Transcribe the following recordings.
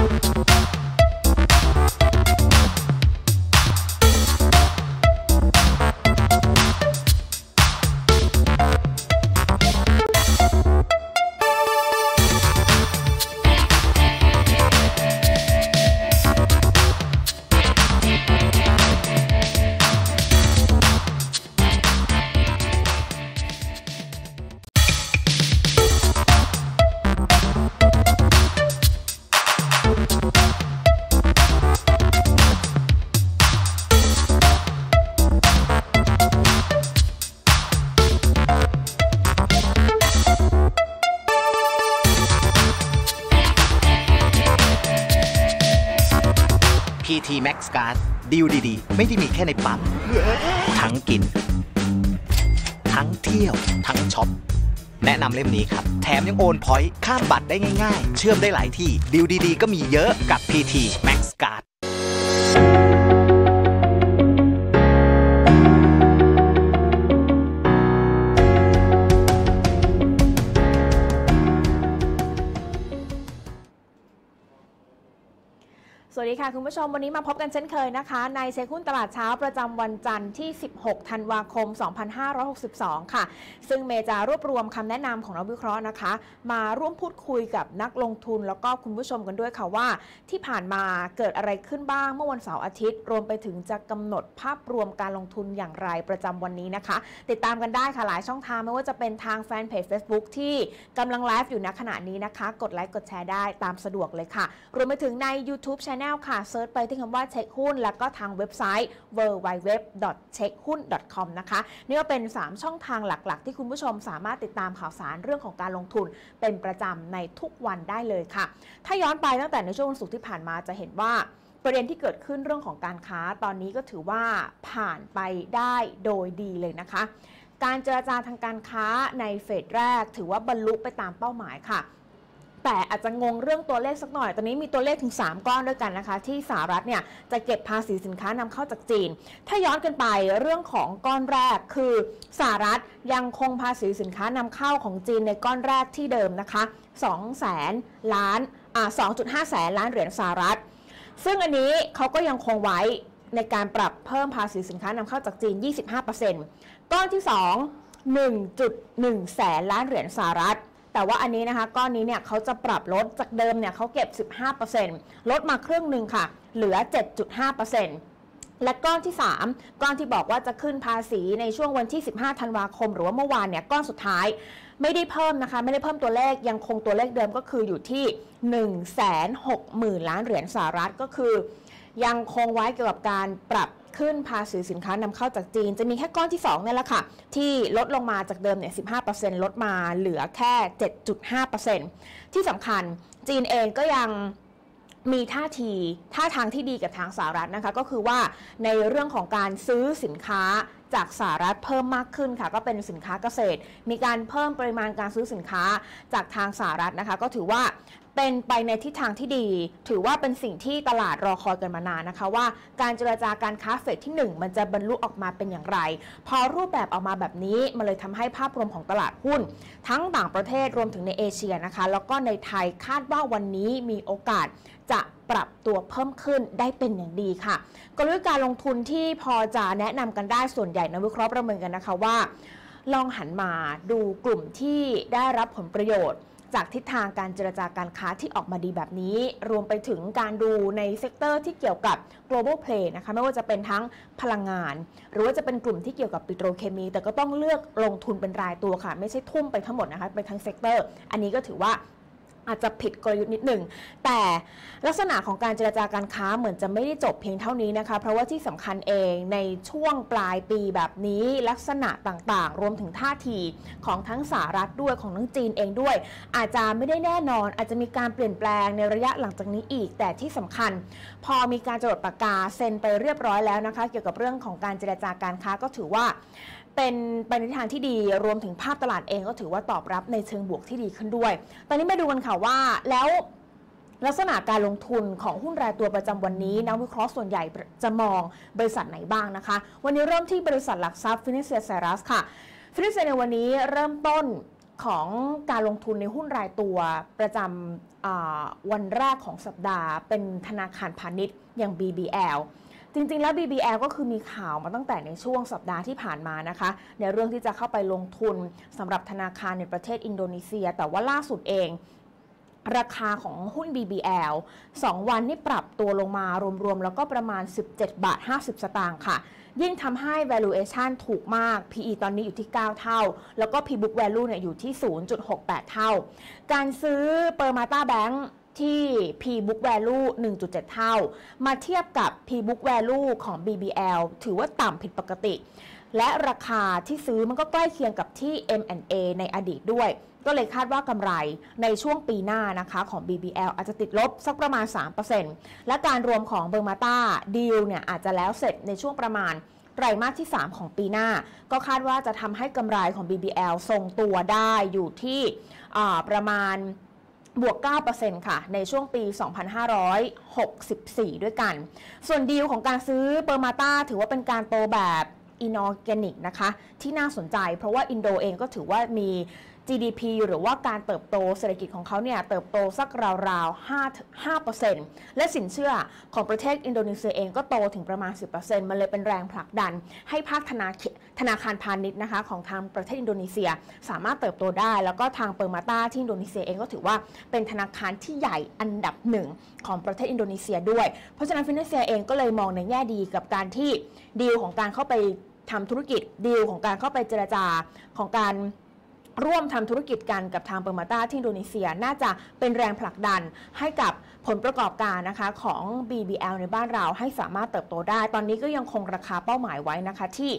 PT Max Gas ดีลดีๆไม่ได้มีแค่ในปั๊มทั้งกินทั้งเที่ยวทั้งช็อปแนะนำเล่มนี้ครับแถมยังโอนพอยต์ข้ามบัตรได้ง่ายๆเชื่อมได้หลายที่ดีลดีๆก็มีเยอะกับ PT Max Gas สวัสดีค่ะคุณผู้ชมวันนี้มาพบกันเช่นเคยนะคะในเช็คหุ้นตลาดเช้าประจำวันจันทร์ที่16ธันวาคม2562ค่ะซึ่งเมย์จะรวบรวมคำแนะนำของนักวิเคราะห์นะคะมาร่วมพูดคุยกับนักลงทุนแล้วก็คุณผู้ชมกันด้วยค่ะว่าที่ผ่านมาเกิดอะไรขึ้นบ้างเมื่อวันเสาร์อาทิตย์รวมไปถึงจะกำหนดภาพรวมการลงทุนอย่างไรประจำวันนี้นะคะติดตามกันได้ค่ะหลายช่องทางไม่ว่าจะเป็นทางแฟนเพจ Facebook ที่กำลังไลฟ์อยู่ณขณะนี้นะคะกดไลค์กดแชร์ได้ตามสะดวกเลยค่ะรวมไปถึงใน YouTube Channelค่ะเซิร์ชไปที่คำว่าเช็คหุ้นแล้วก็ทางเว็บไซต์ www.checkhun.com นะคะนี่ก็เป็น3ช่องทางหลักๆที่คุณผู้ชมสามารถติดตามข่าวสารเรื่องของการลงทุนเป็นประจำในทุกวันได้เลยค่ะถ้าย้อนไปตั้งแต่ในช่วงวันศุกร์ที่ผ่านมาจะเห็นว่าประเด็นที่เกิดขึ้นเรื่องของการค้าตอนนี้ก็ถือว่าผ่านไปได้โดยดีเลยนะคะการเจรจาทางการค้าในเฟสแรกถือว่าบรรลุไปตามเป้าหมายค่ะแต่อาจจะงงเรื่องตัวเลขสักหน่อยตอนนี้มีตัวเลขถึง3ก้อนด้วยกันนะคะที่สหรัฐเนี่ยจะเก็บภาษีสินค้านำเข้าจากจีนถ้าย้อนกันไปเรื่องของก้อนแรกคือสหรัฐยังคงภาษีสินค้านำเข้าของจีนในก้อนแรกที่เดิมนะคะ2.5 แสนล้านเหรียญสหรัฐซึ่งอันนี้เขาก็ยังคงไว้ในการปรับเพิ่มภาษีสินค้านำเข้าจากจีน 25% ก้อนที่ 2 1.1 แสนล้านเหรียญสหรัฐแต่ว่าอันนี้นะคะก้อนนี้เนี่ยเขาจะปรับลดจากเดิมเนี่ยเขาเก็บ 15% ลดมาครึ่งหนึ่งค่ะเหลือ 7.5% และก้อนที่3ก้อนที่บอกว่าจะขึ้นภาษีในช่วงวันที่15ธันวาคมหรือว่าเมื่อวานเนี่ยก้อนสุดท้ายไม่ได้เพิ่มนะคะไม่ได้เพิ่มตัวเลขยังคงตัวเลขเดิมก็คืออยู่ที่ 160,000 ล้านเหรียญสหรัฐก็คือยังคงไว้เกี่ยวกับการปรับขึ้นภาษีสินค้านำเข้าจากจีนจะมีแค่ก้อนที่2นี่แหละค่ะที่ลดลงมาจากเดิมเนี่ย 15% ลดมาเหลือแค่ 7.5% ที่สำคัญจีนเองก็ยังมีท่าทางที่ดีกับทางสหรัฐนะคะก็คือว่าในเรื่องของการซื้อสินค้าจากสหรัฐเพิ่มมากขึ้นค่ะก็เป็นสินค้าเกษตรมีการเพิ่มปริมาณการซื้อสินค้าจากทางสหรัฐนะคะก็ถือว่าเป็นไปในทิศทางที่ดีถือว่าเป็นสิ่งที่ตลาดรอคอยกันมานานนะคะว่าการเจรจาการค้าเฟสที่1มันจะบรรลุออกมาเป็นอย่างไรพอรูปแบบออกมาแบบนี้มันเลยทำให้ภาพรวมของตลาดหุ้นทั้งต่างประเทศรวมถึงในเอเชียนะคะแล้วก็ในไทยคาดว่าวันนี้มีโอกาสจะปรับตัวเพิ่มขึ้นได้เป็นอย่างดีค่ะกลยุทธ์การลงทุนที่พอจะแนะนำกันได้ส่วนใหญ่นักวิเคราะห์ประเมินกันนะคะว่าลองหันมาดูกลุ่มที่ได้รับผลประโยชน์จากทิศทางการเจรจาการค้าที่ออกมาดีแบบนี้รวมไปถึงการดูในเซกเตอร์ที่เกี่ยวกับ global play นะคะไม่ว่าจะเป็นทั้งพลังงานหรือว่าจะเป็นกลุ่มที่เกี่ยวกับปิโตรเคมีแต่ก็ต้องเลือกลงทุนเป็นรายตัวค่ะไม่ใช่ทุ่มไปทั้งหมดนะคะไปทั้งเซกเตอร์อันนี้ก็ถือว่าอาจจะผิดกลยุทธ์นิดหนึ่งแต่ลักษณะของการเจรจาการค้าเหมือนจะไม่ได้จบเพียงเท่านี้นะคะเพราะว่าที่สำคัญเองในช่วงปลายปีแบบนี้ลักษณะต่างๆรวมถึงท่าทีของทั้งสหรัฐด้วยของทั้งจีนเองด้วยอาจจะไม่ได้แน่นอนอาจจะมีการเปลี่ยนแปลงในระยะหลังจากนี้อีกแต่ที่สำคัญพอมีการจดปากกาเซ็นไปเรียบร้อยแล้วนะคะเกี่ยวกับเรื่องของการเจรจาการค้าก็ถือว่าเป็นไปในทางที่ดีรวมถึงภาพตลาดเองก็ถือว่าตอบรับในเชิงบวกที่ดีขึ้นด้วยตอนนี้มาดูกันค่ะว่าแล้วลักษณะการลงทุนของหุ้นรายตัวประจำวันนี้นักวิเคราะห์ส่วนใหญ่จะมองบริษัทไหนบ้างนะคะวันนี้เริ่มที่บริษัทหลักทรัพย์ฟินิเซียไซรัสค่ะฟินิเซียในวันนี้เริ่มต้นของการลงทุนในหุ้นรายตัวประจำวันแรกของสัปดาห์เป็นธนาคารพาณิชย์อย่าง BBL จริงๆแล้ว BBL ก็คือมีข่าวมาตั้งแต่ในช่วงสัปดาห์ที่ผ่านมานะคะในเรื่องที่จะเข้าไปลงทุนสำหรับธนาคารในประเทศอินโดนีเซียแต่ว่าล่าสุดเองราคาของหุ้น BBL 2 วันนี่ปรับตัวลงมารวมๆแล้วก็ประมาณ 17.50 สตางค์ค่ะยิ่งทำให้ valuation ถูกมาก PE ตอนนี้อยู่ที่ 9 เท่าแล้วก็ P-book value เนี่ยอยู่ที่ 0.68 เท่าการซื้อ Permata Bank ที่ P-book value 1.7 เท่ามาเทียบกับ P-book value ของ BBL ถือว่าต่ำผิดปกติและราคาที่ซื้อมันก็ใกล้เคียงกับที่ M&A ในอดีตด้วยก็เลยคาดว่ากำไรในช่วงปีหน้านะคะของ BBL อาจจะติดลบสักประมาณ 3% และการรวมของ Permata Deal เนี่ยอาจจะแล้วเสร็จในช่วงประมาณไตรมาสที่ 3 ของปีหน้าก็คาดว่าจะทำให้กำไรของ BBL ทรงตัวได้อยู่ที่ประมาณบวก 9% ค่ะในช่วงปี 2564 ด้วยกันส่วนดีลของการซื้อ Permata ถือว่าเป็นการโตแบบ inorganic นะคะที่น่าสนใจเพราะว่าอินโดเองก็ถือว่ามี GDP หรือว่าการเติบโตเศรษฐกิจของเขาเนี่ยเติบโตสักราวๆ 5% และสินเชื่อของประเทศอินโดนีเซียเองก็โตถึงประมาณ 10% มันเลยเป็นแรงผลักดันให้ภาคธนาคารพาณิชย์นะคะของทางประเทศอินโดนีเซียสามารถเติบโตได้แล้วก็ทางเปอร์มาตาที่อินโดนีเซียเองก็ถือว่าเป็นธนาคารที่ใหญ่อันดับหนึ่งของประเทศอินโดนีเซียด้วยเพราะฉะนั้นฟินแลนเซียเองก็เลยมองในแง่ดีกับการที่ดีลของการเข้าไปทำธุรกิจดีลของการเข้าไปเจรจาของการร่วมทำธุรกิจกันกับทางเปอร์มาตาที่อินโดนีเซียน่าจะเป็นแรงผลักดันให้กับผลประกอบการนะคะของ BBL ในบ้านเราให้สามารถเติบโตได้ตอนนี้ก็ยังคงราคาเป้าหมายไว้นะคะที่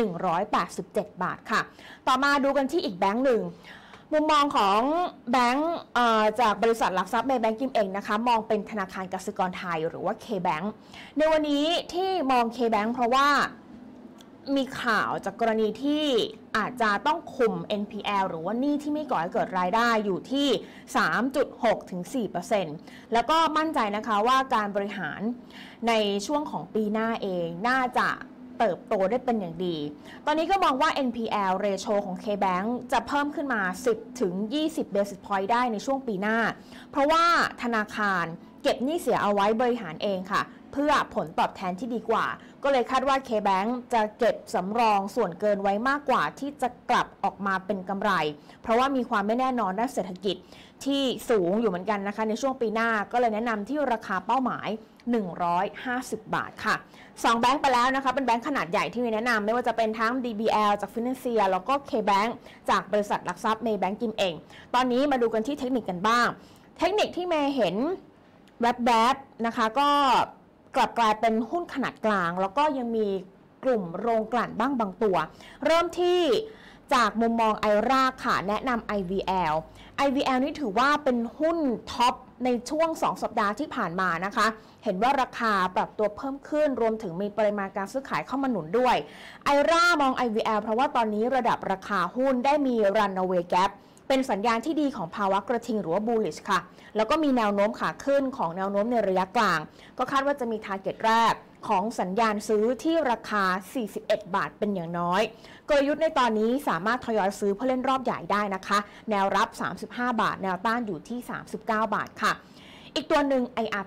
187 บาทค่ะต่อมาดูกันที่อีกแบงก์หนึ่งมุมมองของแบงก์จากบริษัทหลักทรัพย์เมย์แบงกิ้งเองนะคะมองเป็นธนาคารกสิกรไทยหรือว่า K-Bank ในวันนี้ที่มอง K-Bank เพราะว่ามีข่าวจากกรณีที่อาจจะต้องคุม NPL หรือว่าหนี้ที่ไม่ก่อให้เกิดรายได้อยู่ที่ 3.6 ถึง 4% แล้วก็มั่นใจนะคะว่าการบริหารในช่วงของปีหน้าเองน่าจะเติบโตได้เป็นอย่างดีตอนนี้ก็มองว่า NPL ratio ของ K-Bank จะเพิ่มขึ้นมา 10 ถึง 20 basis point ได้ในช่วงปีหน้าเพราะว่าธนาคารเก็บหนี้เสียเอาไว้บริหารเองค่ะเพื่อผลตอบแทนที่ดีกว่าก็เลยคาดว่า K-Bank จะเก็บสำรองส่วนเกินไว้มากกว่าที่จะกลับออกมาเป็นกำไรเพราะว่ามีความไม่แน่นอนด้านเศรษฐกิจที่สูงอยู่เหมือนกันนะคะในช่วงปีหน้าก็เลยแนะนำที่ราคาเป้าหมาย150 บาทค่ะ2แบงก์ไปแล้วนะคะเป็นแบงก์ขนาดใหญ่ที่มีแนะนำไม่ว่าจะเป็นทั้ง DBL จากฟินแลนเซียแล้วก็ K-Bank จากบริษัทหลักทรัพย์เมย์แบงกิ้งเองตอนนี้มาดูกันที่เทคนิคกันบ้างเทคนิคที่เมย์เห็นแวบๆนะคะก็กลับกลายเป็นหุ้นขนาดกลางแล้วก็ยังมีกลุ่มโรงกลั่นบ้างบางตัวเริ่มที่จากมุมมองไอราค่ะแนะนำ IVL นี่ถือว่าเป็นหุ้นท็อปในช่วง2สัปดาห์ที่ผ่านมานะคะเห็นว่าราคาปรับตัวเพิ่มขึ้นรวมถึงมีปริมาณการซื้อขายเข้ามาหนุนด้วยไอรามอง IVL เพราะว่าตอนนี้ระดับราคาหุ้นได้มี runaway gap เป็นสัญญาณที่ดีของภาวะกระทิงหรือว่า bullish ค่ะแล้วก็มีแนวโน้มขาขึ้นของแนวโน้มในระยะกลางก็คาดว่าจะมี target แรกของสัญญาณซื้อที่ราคา41 บาทเป็นอย่างน้อยกลยุทธ์ในตอนนี้สามารถทยอยซื้อเพื่อเล่นรอบใหญ่ได้นะคะแนวรับ35 บาทแนวต้านอยู่ที่39 บาทค่ะอีกตัวหนึ่ง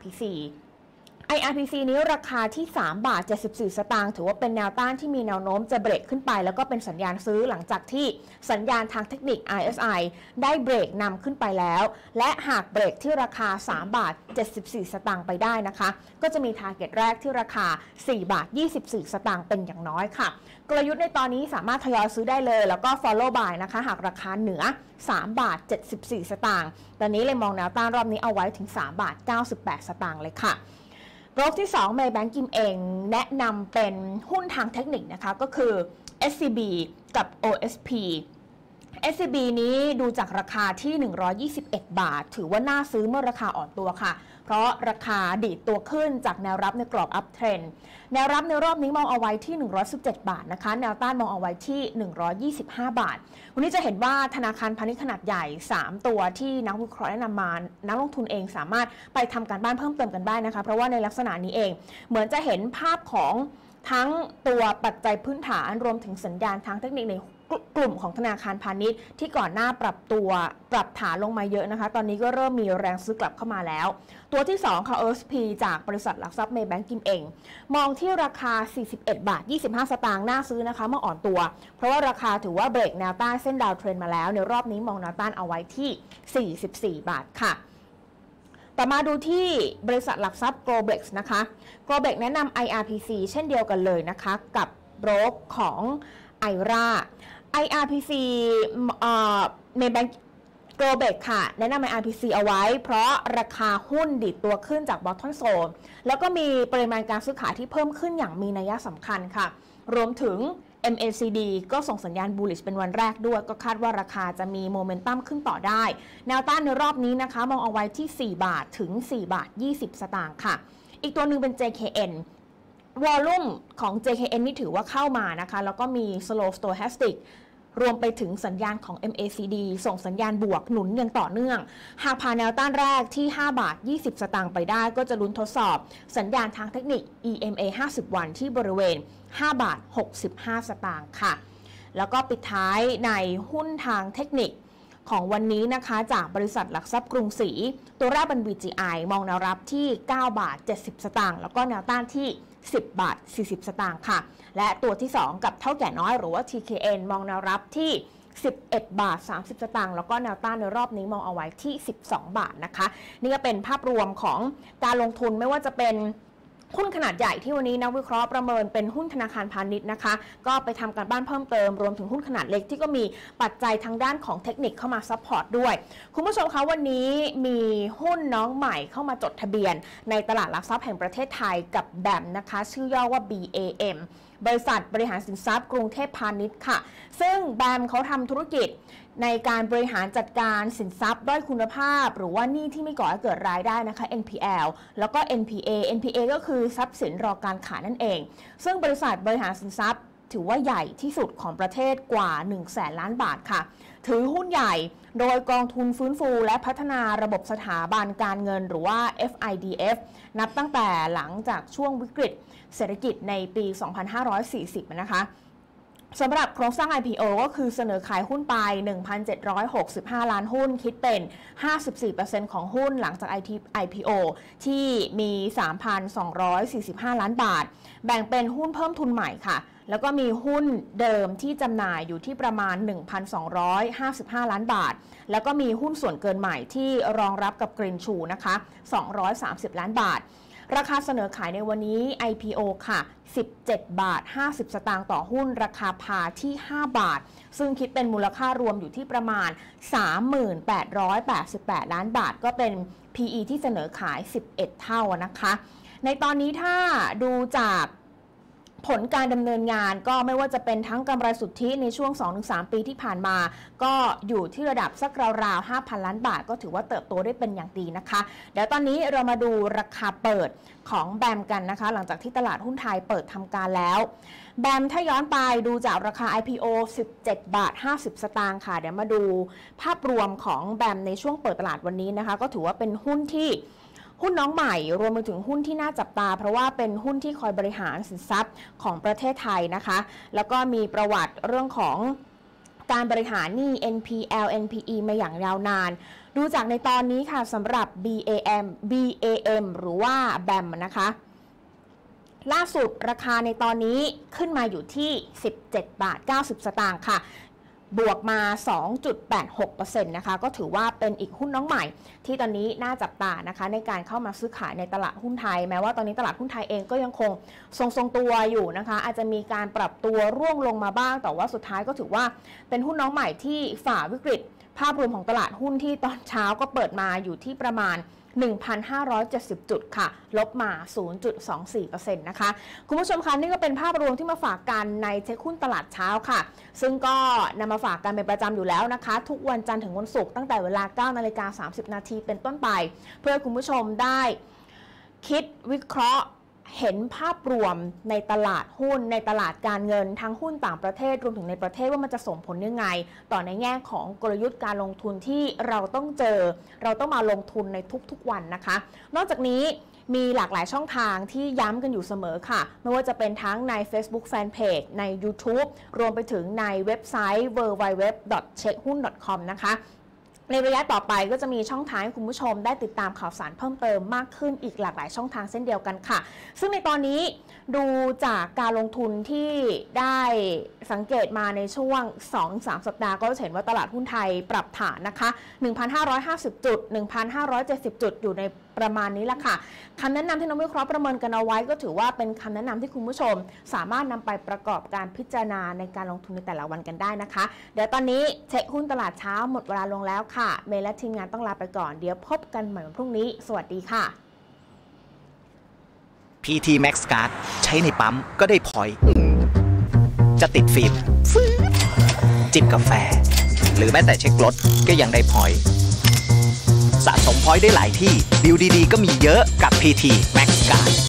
IRPC นี้ราคาที่3 บาท 74 สตางค์ถือว่าเป็นแนวต้านที่มีแนวโน้มจะเบรกขึ้นไปแล้วก็เป็นสัญญาณซื้อหลังจากที่สัญญาณทางเทคนิค RSI ได้เบรกนำขึ้นไปแล้วและหากเบรกที่ราคา3 บาท 74 สตางค์ไปได้นะคะก็จะมีทาร์เก็ตแรกที่ราคา4 บาท 24 สตางค์เป็นอย่างน้อยค่ะกลยุทธ์ในตอนนี้สามารถทยอยซื้อได้เลยแล้วก็ follow buy นะคะหากราคาเหนือ3 บาท 74 สตางค์ตอนนี้เลยมองแนวต้านรอบนี้เอาไว้ถึง3 บาท 98 สตางค์เลยค่ะโรคที่2 Maybank กิมเองแนะนำเป็นหุ้นทางเทคนิคนะคะก็คือ SCB กับ OSP SCB นี้ดูจากราคาที่121 บาทถือว่าน่าซื้อเมื่อราคาอ่อนตัวค่ะเพราะราคาดีดตัวขึ้นจากแนวรับในกรอบอัพเทรนด์แนวรับในรอบนี้มองเอาไว้ที่117 บาทนะคะแนวต้านมองเอาไว้ที่125 บาทวันนี้จะเห็นว่าธนาคารพาณิชย์ขนาดใหญ่3ตัวที่นักวิเคราะห์แนะนำมานักลงทุนเองสามารถไปทำการบ้านเพิ่มเติมกันได้นะคะเพราะว่าในลักษณะนี้เองเหมือนจะเห็นภาพของทั้งตัวปัจจัยพื้นฐานรวมถึงสัญญาณทางเทคนิคในกลุ่มของธนาคารพาณิชย์ที่ก่อนหน้าปรับฐานลงมาเยอะนะคะตอนนี้ก็เริ่มมีแรงซื้อกลับเข้ามาแล้วตัวที่2ค่ะ OSP จากบริษัทหลักทรัพย์เมย์แบงก์กิมเองมองที่ราคา41 บาท 25 สตางค์น่าซื้อนะคะเมื่ออ่อนตัวเพราะว่าราคาถือว่าเบรกแนวต้านเส้นดาวเทรนมาแล้วในรอบนี้มองแนวต้านเอาไว้ที่44 บาทค่ะต่อมาดูที่บริษัทหลักทรัพย์ Globex นะคะ Globex แนะนำ IRPC เช่นเดียวกันเลยนะคะกับโบรกของIRA IRPC ในแบงก์ Globex ค่ะแนะนำ IRPC เอาไว้เพราะราคาหุ้นดิดตัวขึ้นจาก Bottom Zone แล้วก็มีปริมาณการซื้อขายที่เพิ่มขึ้นอย่างมีนัยสำคัญค่ะรวมถึง MACD ก็ส่งสัญญาณ bullish เป็นวันแรกด้วยก็คาดว่าราคาจะมีโมเมนตัมขึ้นต่อได้แนวต้านในรอบนี้นะคะมองเอาไว้ที่4 บาทถึง4 บาท 20 สตางค์ค่ะอีกตัวหนึ่งเป็น JKN วอลลุ่มของ JKN นี่ถือว่าเข้ามานะคะแล้วก็มี slow stochastic รวมไปถึงสัญญาณของ MACD ส่งสัญญาณบวกหนุนอย่างต่อเนื่องหากผ่านแนวต้านแรกที่5 บาท 20 สตางค์ไปได้ก็จะลุ้นทดสอบสัญญาณทางเทคนิค EMA 50 วันที่บริเวณ5 บาท 65 สตางค์ค่ะแล้วก็ปิดท้ายในหุ้นทางเทคนิคของวันนี้นะคะจากบริษัทหลักทรัพย์กรุงศรีตัวแรกเป็น VGI มองแนวรับที่9 บาท 70 สตางค์แล้วก็แนวต้านที่10 บาท 40 สตางค์ค่ะและตัวที่2กับเท่าแก่น้อยหรือว่า TKN มองแนวรับที่11 บาท 30 สตางค์แล้วก็แนวต้านในรอบนี้มองเอาไว้ที่12 บาทนะคะนี่ก็เป็นภาพรวมของการลงทุนไม่ว่าจะเป็นหุ้นขนาดใหญ่ที่วันนี้นักวิเคราะห์ประเมินเป็นหุ้นธนาคารพาณิชย์นะคะก็ไปทำการบ้านเพิ่มเติมรวมถึงหุ้นขนาดเล็กที่ก็มีปัจจัยทางด้านของเทคนิคเข้ามาซัพพอร์ตด้วยคุณผู้ชมคะวันนี้มีหุ้นน้องใหม่เข้ามาจดทะเบียนในตลาดหลักทรัพย์แห่งประเทศไทยกับแบมนะคะชื่อย่อว่า BAM บริษัทบริหารสินทรัพย์กรุงเทพพาณิชย์ค่ะซึ่งแบมเขาทำธุรกิจในการบริหารจัดการสินทรัพย์ด้อยคุณภาพหรือว่าหนี้ที่ไม่ก่อให้เกิดรายได้นะคะ NPL แล้วก็ NPA ก็คือทรัพย์สินรอการขายนั่นเองซึ่งบริษัทบริหารสินทรัพย์ถือว่าใหญ่ที่สุดของประเทศกว่า 100,000 ล้านบาทค่ะถือหุ้นใหญ่โดยกองทุนฟื้นฟูและพัฒนาระบบสถาบันการเงินหรือว่า FIDF นับตั้งแต่หลังจากช่วงวิกฤตเศรษฐกิจในปี 2540 นะคะสำหรับโครงสร้าง IPO ก็คือเสนอขายหุ้นไป 1,765 ล้านหุ้นคิดเป็น 54% ของหุ้นหลังจาก IPO ที่มี 3,245 ล้านบาทแบ่งเป็นหุ้นเพิ่มทุนใหม่ค่ะแล้วก็มีหุ้นเดิมที่จำหน่ายอยู่ที่ประมาณ 1,255 ล้านบาทแล้วก็มีหุ้นส่วนเกินใหม่ที่รองรับกับกรีนชูนะคะ230 ล้านบาทราคาเสนอขายในวันนี้ IPO ค่ะ17 บาท 50 สตางค์ต่อหุ้นราคาพาที่5 บาทซึ่งคิดเป็นมูลค่ารวมอยู่ที่ประมาณ 38,88 ล้านบาทก็เป็น PE ที่เสนอขาย11 เท่านะคะในตอนนี้ถ้าดูจากผลการดำเนินงานก็ไม่ว่าจะเป็นทั้งกำไรสุทธิในช่วง 2-3 ปีที่ผ่านมาก็อยู่ที่ระดับสักราวๆ 5,000 ล้านบาทก็ถือว่าเติบโตได้เป็นอย่างดีนะคะเดี๋ยวตอนนี้เรามาดูราคาเปิดของแบมกันนะคะหลังจากที่ตลาดหุ้นไทยเปิดทำการแล้วแบมถ้าย้อนไปดูจากราคา IPO 17 บาท 50 สตางค์ค่ะเดี๋ยวมาดูภาพรวมของแบมในช่วงเปิดตลาดวันนี้นะคะก็ถือว่าเป็นหุ้นน้องใหม่รวมไปถึงหุ้นที่น่าจับตาเพราะว่าเป็นหุ้นที่คอยบริหารสินทรัพย์ของประเทศไทยนะคะแล้วก็มีประวัติเรื่องของการบริหารหนี้ NPL NPE มาอย่างยาวนานดูจากในตอนนี้ค่ะสำหรับ BAM หรือว่า BAM นะคะล่าสุดราคาในตอนนี้ขึ้นมาอยู่ที่17 บาท 90 สตางค์ค่ะบวกมา 2.86% นะคะก็ถือว่าเป็นอีกหุ้นน้องใหม่ที่ตอนนี้น่าจับตานะคะในการเข้ามาซื้อขายในตลาดหุ้นไทยแม้ว่าตอนนี้ตลาดหุ้นไทยเองก็ยังคงทรงตัวอยู่นะคะอาจจะมีการปรับตัวร่วงลงมาบ้างแต่ว่าสุดท้ายก็ถือว่าเป็นหุ้นน้องใหม่ที่ฝ่าวิกฤตภาพรวมของตลาดหุ้นที่ตอนเช้าก็เปิดมาอยู่ที่ประมาณ 1,570 จุดค่ะลบมา 0.24% นะคะคุณผู้ชมคะนี่ก็เป็นภาพรวมที่มาฝากกันในเช็คหุ้นตลาดเช้าค่ะซึ่งก็นำมาฝากกันเป็นประจำอยู่แล้วนะคะทุกวันจันทร์ถึงวันศุกร์ตั้งแต่เวลา 9:30 น.เป็นต้นไปเพื่อคุณผู้ชมได้คิดวิเคราะห์เห็นภาพรวมในตลาดหุ้นในตลาดการเงินทั้งหุ้นต่างประเทศรวมถึงในประเทศว่ามันจะส่งผลยังไงต่อในแง่ของกลยุทธ์การลงทุนที่เราต้องเราต้องมาลงทุนในทุกๆวันนะคะนอกจากนี้มีหลากหลายช่องทางที่ย้ำกันอยู่เสมอค่ะไม่ว่าจะเป็นทั้งใน Facebook Fanpage ใน YouTube รวมไปถึงในเว็บไซต์ www.checkhun.com นะคะในระยะต่อไปก็จะมีช่องทางให้คุณผู้ชมได้ติดตามข่าวสารเพิ่มเติมมากขึ้นอีกหลากหลายช่องทางเช่นเดียวกันค่ะซึ่งในตอนนี้ดูจากการลงทุนที่ได้สังเกตมาในช่วง 2-3 สัปดาห์ก็จะเห็นว่าตลาดหุ้นไทยปรับฐานนะคะ 1,550 จุด 1,570 จุดอยู่ในประมาณนี้แหละค่ะคำแนะนำที่นักวิเคราะห์ประเมินกันเอาไว้ก็ถือว่าเป็นคำแนะนำที่คุณผู้ชมสามารถนำไปประกอบการพิจารณาในการลงทุนในแต่ละวันกันได้นะคะเดี๋ยวตอนนี้เช็คหุ้นตลาดเช้าหมดเวลาลงแล้วค่ะเมย์และทีมงานต้องลาไปก่อนเดี๋ยวพบกันใหม่วันพรุ่งนี้สวัสดีค่ะ PT Max Card ใช้ในปั๊มก็ได้พอยต์จะติดฟิล์มจิบกาแฟหรือแม้แต่เช็ครถก็ยังได้พอยต์สะสมพอยต์ได้หลายที่ดีลดีๆก็มีเยอะกับ PT Max Card